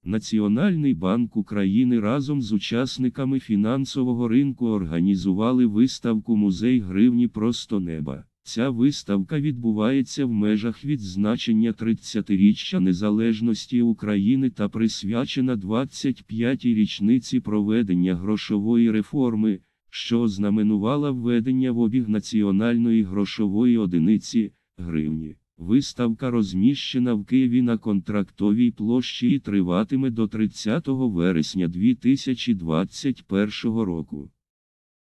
Національний банк України разом з учасниками фінансового ринку організували виставку «Музей гривні просто неба». Ця виставка відбувається в межах відзначення 30-річчя незалежності України та присвячена 25-й річниці проведення грошової реформи, що ознаменувала введення в обіг національної грошової одиниці – гривні. Виставка розміщена в Києві на Контрактовій площі і триватиме до 30 вересня 2021 року.